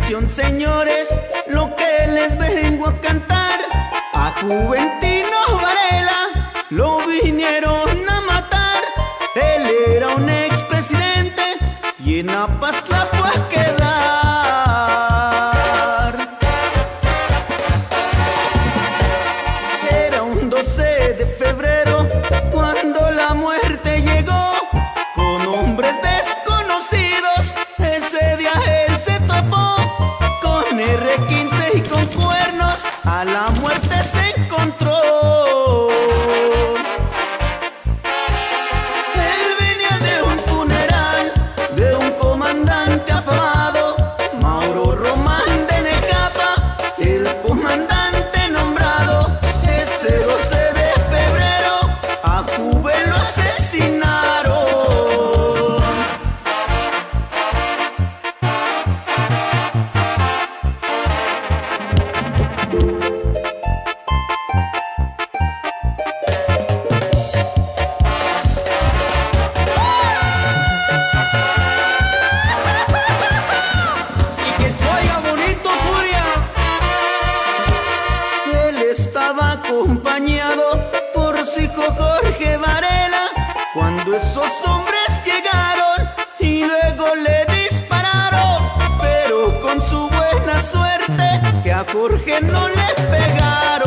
Atención, señores, lo que les vengo a cantar. A Juventino Varela lo vinieron a matar. Él era un expresidente y en Apastla fue a quedar. Era un 12 de febrero cuando la muerte llegó. Con hombres desconocidos ese día él se topó. Con R15 y con cuernos a la muerte se encontró. Él venía de un funeral de un comandante afamado, Mauro Román de Necapa, el comandante nombrado. Ese 12 de febrero a Juve lo asesinaron. Estaba acompañado por su hijo Jorge Varela cuando esos hombres llegaron y luego le dispararon, pero con su buena suerte que a Jorge no le pegaron.